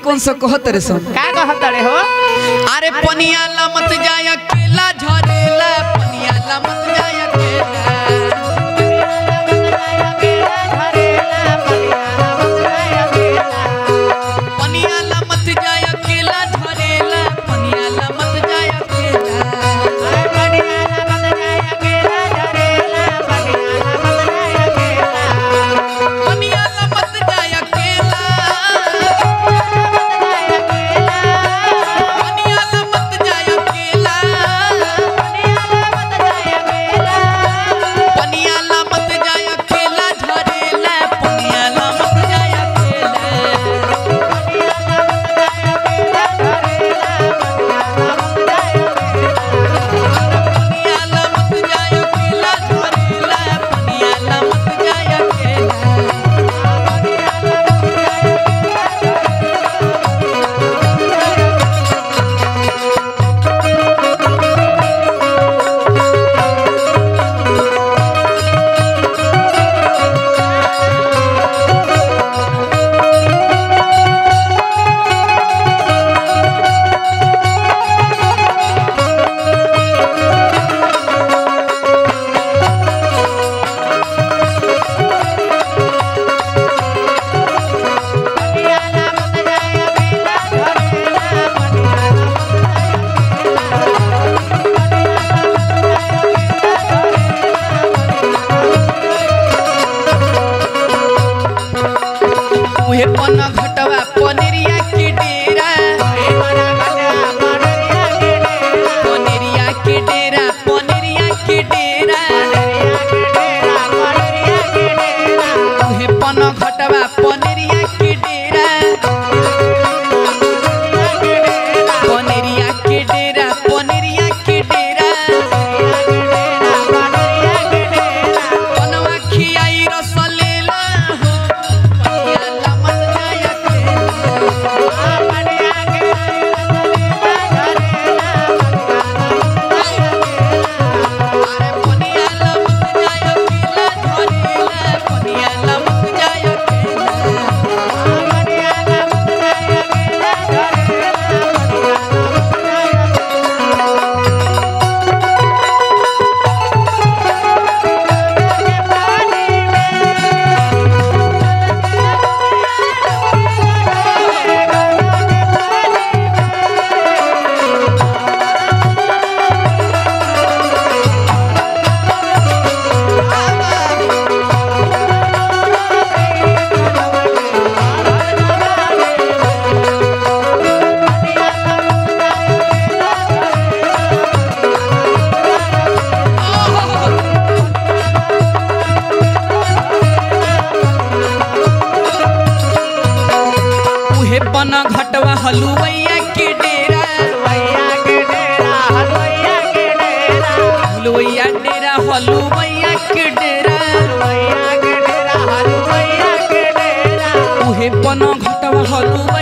लइकन से कहत रे सन का कहत रे हो अरे पनिया ला मत जाय अकेला झरेला पनिया ला मत जाय अकेला पनिया ला मत जाय अकेला झरेला पनिया ला मत जाय अकेला पनिया ला मत जाय अकेला पनिया ला मत जाय अकेला पनिया ला मत जाय अकेला झरेला पनिया ला मत जाय पनिया ला मत जाय अकेला झरेला पनिया ला मत जाय अकेला उहे पन घटवा पनेरिया के डेरा पनेरिया के डेरा पनेरिया के डेरा उहे पन घटवा पनेरिया के डेरा पनेरिया के डेरा पनेरिया के डेरा पनवा खियाई रस लेला हो पनिया ला मत जाय अरे पनिया ला मत जाय अकेला झरेला पनिया ला मत जाय अकेला उहे पन घटवा हलुवैया के डेरा हलुवैया डेरा हलुवैया के डेरा उहे पन घटवा हलुवैया